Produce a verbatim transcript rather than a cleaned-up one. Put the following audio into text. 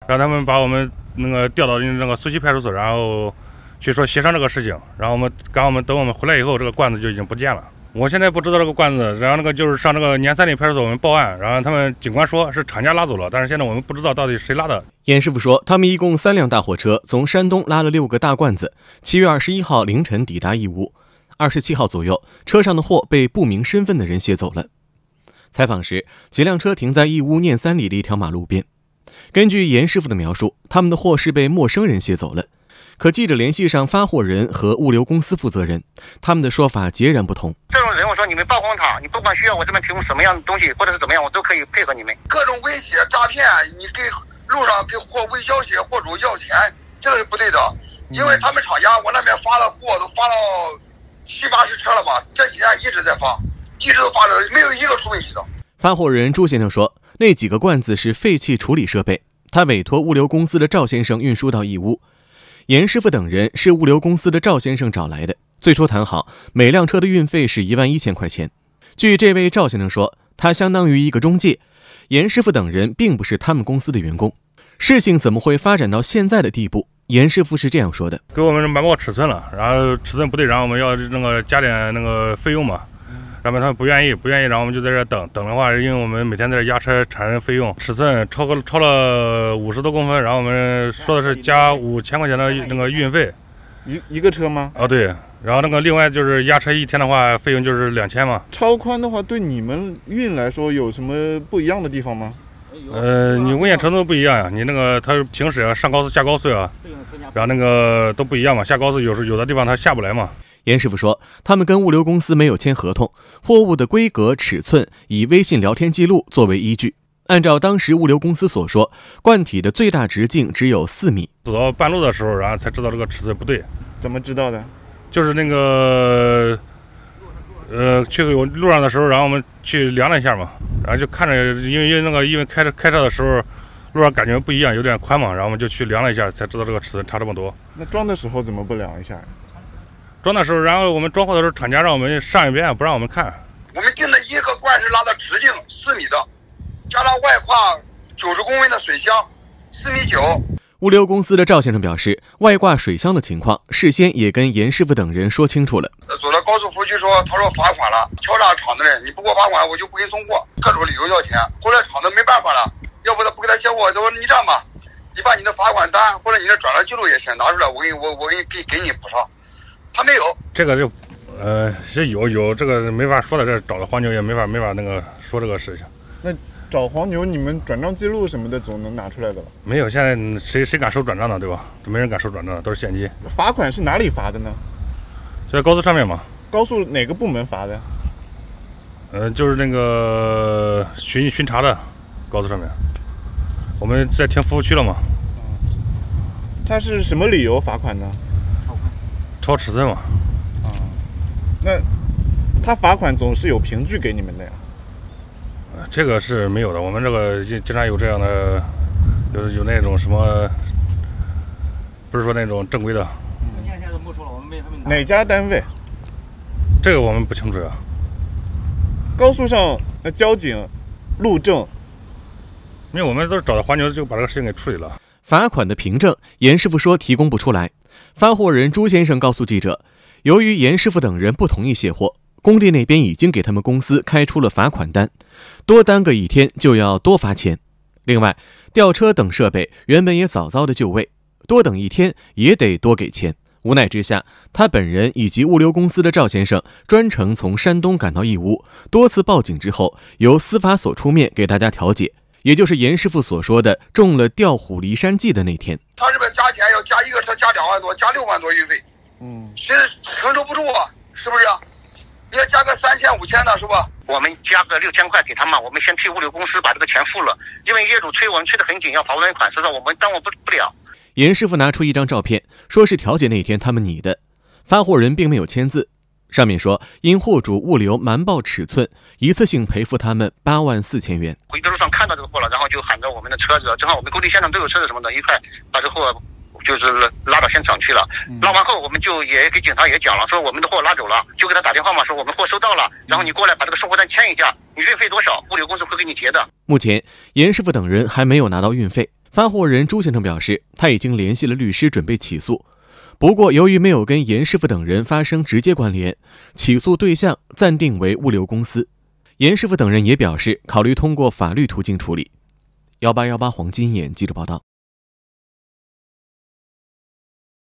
让他们把我们那个调到那个苏溪派出所，然后去说协商这个事情。然后我们刚我们等我们回来以后，这个罐子就已经不见了。我现在不知道这个罐子，然后那个就是上那个年三里派出所我们报案，然后他们警官说是厂家拉走了，但是现在我们不知道到底谁拉的。 严师傅说，他们一共三辆大货车从山东拉了六个大罐子，七月二十一号凌晨抵达义乌，二十七号左右，车上的货被不明身份的人卸走了。采访时，几辆车停在义乌念三里的一条马路边。根据严师傅的描述，他们的货是被陌生人卸走了。可记者联系上发货人和物流公司负责人，他们的说法截然不同。 这种人，我说你们曝光他，你不管需要我这边提供什么样的东西，或者是怎么样，我都可以配合你们。各种威胁、诈骗，你给路上给货未交写货主要钱，这个是不对的。因为他们厂家，我那边发了货都发到七八十车了吧，这几天一直在发，一直都发着，没有一个出问题的。 发货人朱先生说，那几个罐子是废弃处理设备，他委托物流公司的赵先生运输到义乌。严师傅等人是物流公司的赵先生找来的，最初谈好每辆车的运费是一万一千块钱。据这位赵先生说，他相当于一个中介，严师傅等人并不是他们公司的员工。事情怎么会发展到现在的地步？严师傅是这样说的： 给我们瞒报尺寸了，然后尺寸不对，然后我们要那个加点那个费用嘛。然后他们不愿意，不愿意，然后我们就在这等等的话，因为我们每天在这压车产生费用，尺寸超过超了五十多公分，然后我们说的是加五千块钱的那个运费， 一一个车吗？ 哦对，然后那个另外就是压车一天的话，费用就是两千嘛。 超宽的话，对你们运来说有什么不一样的地方吗？ 呃，你危险程度不一样呀，你那个它行驶啊，上高速下高速啊，然后那个都不一样嘛，下高速有时有的地方它下不来嘛。 严师傅说，他们跟物流公司没有签合同，货物的规格尺寸以微信聊天记录作为依据。按照当时物流公司所说，罐体的最大直径只有四米。 走到半路的时候，然后才知道这个尺寸不对。 怎么知道的？ 就是那个，呃，去路上的时候，然后我们去量了一下嘛，然后就看着，因为因为那个因为开车开车的时候，路上感觉不一样，有点宽嘛，然后我们就去量了一下，才知道这个尺寸差这么多。 那装的时候怎么不量一下？ 装的时候，然后我们装货的时候，厂家让我们上一遍，不让我们看。 我们定的一个罐是拉的直径四米的，加上外跨九十公分的水箱，四米九。 物流公司的赵先生表示，外挂水箱的情况事先也跟严师傅等人说清楚了。 走到高速服务区说，他说罚款了，敲诈厂子人，你不给我罚款，我就不给你送货，各种理由要钱。后来厂子没办法了，要不他不给他卸货，他说你这样吧，你把你的罚款单或者你的转账记录也先拿出来，我给你我我给你给给你补偿。他没有， 这个就，呃，是有有这个没法说的，这找了黄牛也没法没法那个说这个事情。 那找黄牛，你们转账记录什么的总能拿出来的吧？ 没有，现在谁谁敢收转账的，对吧？没人敢收转账的，都是现金。 罚款是哪里罚的呢？ 就在高速上面嘛。 高速哪个部门罚的？ 呃，就是那个巡巡查的，高速上面。我们在停服务区了嘛。 他是什么理由罚款呢？ 超尺寸嘛。 啊，那他罚款总是有凭据给你们的呀？ 呃，这个是没有的。我们这个经常有这样的，有有那种什么，不是说那种正规的。 哪家单位？ 这个我们不清楚呀。 高速上，那交警、路政， 因为我们都是找到黄牛，就把这个事情给处理了。 罚款的凭证，严师傅说提供不出来。发货人朱先生告诉记者，由于严师傅等人不同意卸货，工地那边已经给他们公司开出了罚款单，多耽搁一天就要多罚钱。另外，吊车等设备原本也早早的就位，多等一天也得多给钱。无奈之下，他本人以及物流公司的赵先生专程从山东赶到义乌，多次报警之后，由司法所出面给大家调解，也就是严师傅所说的中了调虎离山计的那天。 他这边加钱要加一个车加两万多，加六万多运费，嗯，其实承受不住啊，是不是啊？你要加个三千五千的是吧？我们加个六千块给他们，我们先替物流公司把这个钱付了，因为业主催我们催得很紧，要罚我们款，所以说我们耽误不不了。 严师傅拿出一张照片，说是调解那天他们拟的，发货人并没有签字，上面说因货主物流瞒报尺寸，一次性赔付他们八万四千元。 回的路上看到这个货了，然后就喊着我们的车子，正好我们工地现场都有车子什么的，一块把这货就是拉到现场去了。拉完后我们就也给警察也讲了，说我们的货拉走了，就给他打电话嘛，说我们货收到了，然后你过来把这个收货单签一下，你运费多少，物流公司会给你结的。 目前严师傅等人还没有拿到运费， 发货人朱先生表示，他已经联系了律师，准备起诉。不过，由于没有跟严师傅等人发生直接关联，起诉对象暂定为物流公司。严师傅等人也表示，考虑通过法律途径处理。幺八幺八黄金眼记者报道。